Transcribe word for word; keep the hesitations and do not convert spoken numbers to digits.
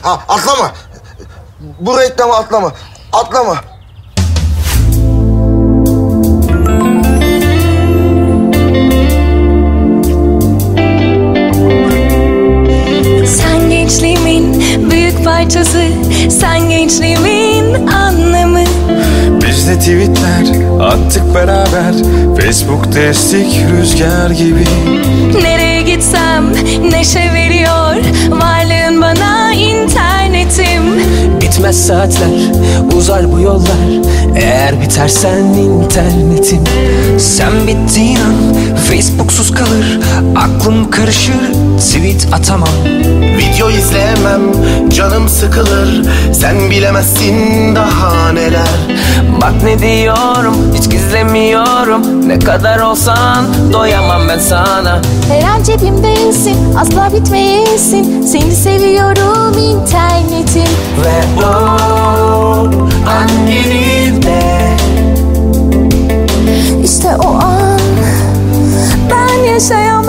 Ha, atlama. Bu reklamı atlama. Atlama. Sen gençliğimin büyük parçası, sen gençliğimin anlamı. Biz de tweetler attık beraber, Facebook destek rüzgar gibi. Nereye gitsem neşe veriyor varlığın bana, internetim. Bitmez saatler, uzar bu yollar, eğer bitersen internetim. Sen bittiğin an Facebook'suz kalır, aklım karışır, tweet atamam. Video izleyemem, canım sıkılır, sen bilemezsin daha neler. Bak ne diyorum, hiç gizlemiyorum, ne kadar olsan doyamam ben sana. Her an cebimdesin, asla bitmeyesin, seni seviyorum internetim. Ve o an yerinde, İşte o an ben yaşayamam.